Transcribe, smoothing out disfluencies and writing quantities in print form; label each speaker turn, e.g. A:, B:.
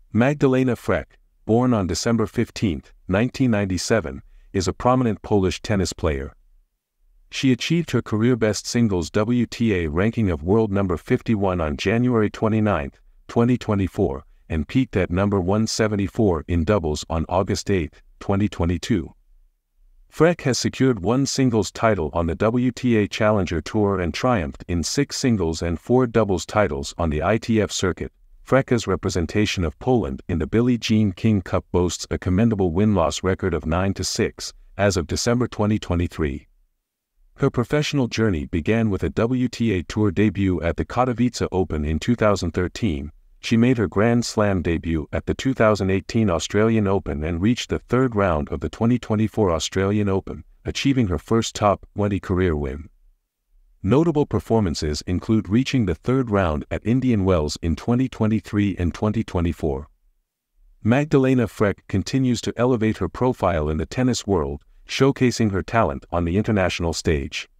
A: Magdalena Frech, born on December 15, 1997, is a prominent Polish tennis player. She achieved her career-best singles WTA ranking of world number 51 on January 29, 2024, and peaked at number 174 in doubles on August 8, 2022. Frech has secured one singles title on the WTA Challenger Tour and triumphed in 6 singles and 4 doubles titles on the ITF circuit. Frech's representation of Poland in the Billie Jean King Cup boasts a commendable win-loss record of 9-6, as of December 2023. Her professional journey began with a WTA Tour debut at the Katowice Open in 2013. She made her Grand Slam debut at the 2018 Australian Open and reached the third round of the 2024 Australian Open, achieving her first top 20 career win. Notable performances include reaching the third round at Indian Wells in 2023 and 2024. Magdalena Frech continues to elevate her profile in the tennis world, showcasing her talent on the international stage.